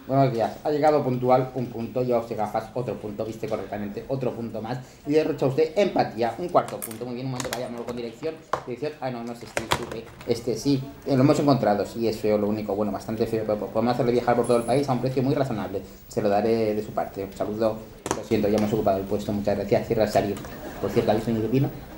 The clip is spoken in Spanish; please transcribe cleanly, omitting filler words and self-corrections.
Buenos días. Ha llegado puntual un punto, lleva usted gafas, otro punto, viste correctamente, otro punto más. Y derrocha usted empatía, un cuarto punto. Muy bien, un momento, vayámonos con dirección. Dirección, no, no es este, disculpe. Este sí, lo hemos encontrado, sí, es feo, lo único, bueno, bastante feo, pero podemos hacerle viajar por todo el país a un precio muy razonable. Se lo daré de su parte. Un saludo, lo siento, ya hemos ocupado el puesto, muchas gracias. Cierra el salir. Por cierto, ¿ha visto mi pepino?